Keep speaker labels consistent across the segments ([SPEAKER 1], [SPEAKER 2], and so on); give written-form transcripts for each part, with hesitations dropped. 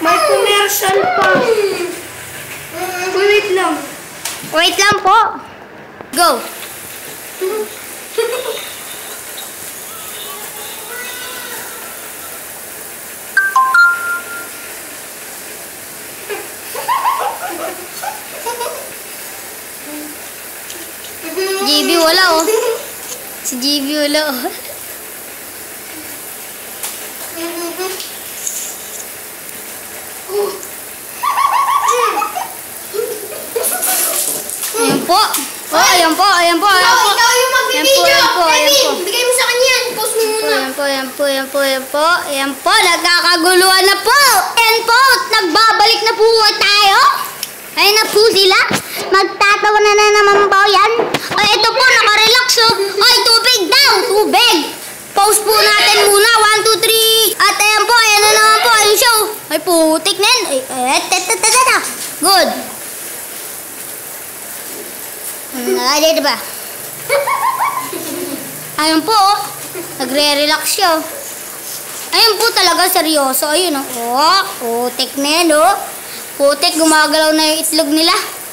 [SPEAKER 1] May commercial pa. Wait lang.
[SPEAKER 2] Wait lang po. Go. GB wala oh. Si GB wala oh. Ayan po. Oh, ayan po, ayan po, ayan po.
[SPEAKER 1] Ikaw yung magbibideo.
[SPEAKER 2] Ayan po, ayan po.
[SPEAKER 1] Bigay mo sa kanya yan. Post mo muna.
[SPEAKER 2] Ayan po, ayan po, ayan po, ayan po. Ayan po, nagkakaguluhan na po. Ayan po, nagbabalik na po tayo. Ayan na po sila. Magtatawa na naman po yan. Ay, ito po, nakarelax oh. Ay, tubig daw, tubig. Pause po natin muna. 1, 2, 3. At ayan po, ayan na naman po. Ayun siya oh. Ay, putik na yan. Good. Dito ba? Ayun po oh. Nagre-relax siya oh. Ayun po talaga, seryoso. Ayun oh. Oh, putik na yan oh. Putik, gumagalaw na yung itlog nila.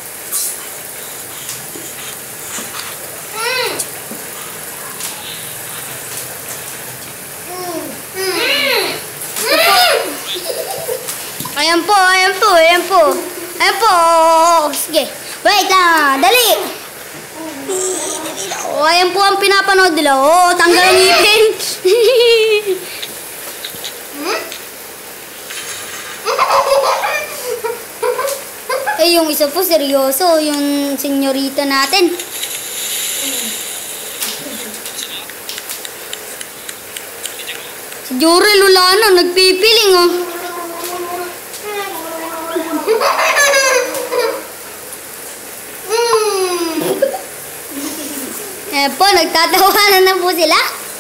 [SPEAKER 2] Ayan po, ayan po, ayan po. Ayan po. Sige. Wait lang, dali. Oh, ayan po ang pinapanood nila. Oh, tanggal ang ngipin. Eh, yung isa po, seryoso. Yung senyorita natin. Si Jorel, wala na. Nagpipiling, oh. Eh po, nagtatawanan na po sila.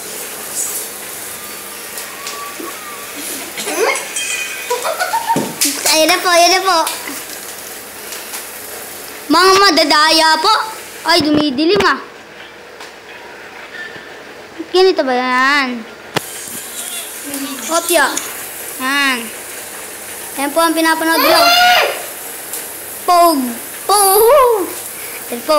[SPEAKER 2] Ayun na po, ayun na po. Mga madadaya po. Ay, dumidilim ah. Ganito ba yan? Opya. Yan. Yan po ang pinapanood nyo. Pog. Pog. Yan po.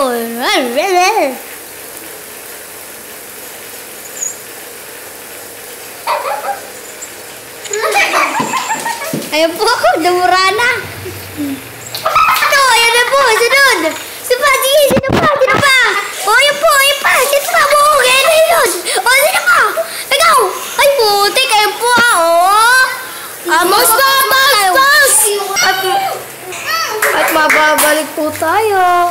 [SPEAKER 2] Ayan po, dumura na. Ito, ayan na po, sunod. Sino pa, sige, sino pa, sino pa? O, ayan po, ayan pa, sino pa, buhugin na yun. O, sino pa? Ikaw. Ay, putik, ayan po,
[SPEAKER 1] Basta! At mababalik po tayo.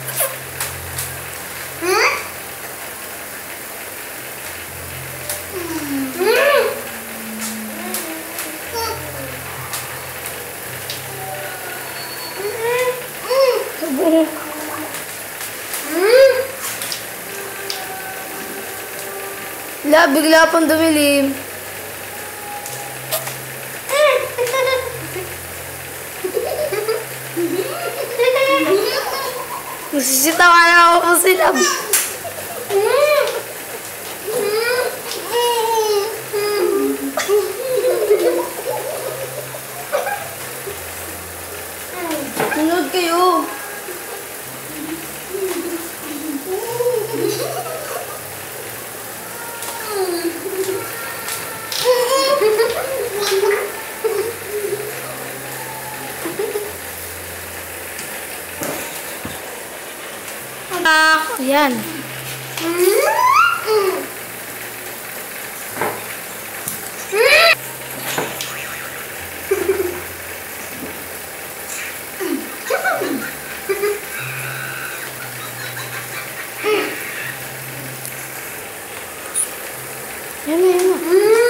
[SPEAKER 1] Bigla pang dumilim. Nasisitawa na ako po sila. Sunod kayo. Yan. Yan na, yan na.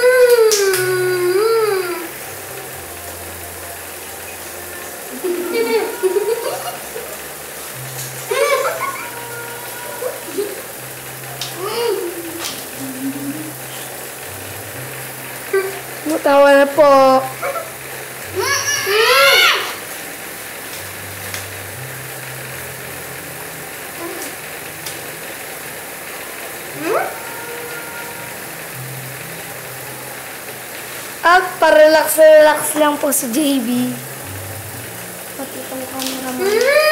[SPEAKER 1] Matawa na po. At parelax-relax lang po si JB. Pati itong camera mo.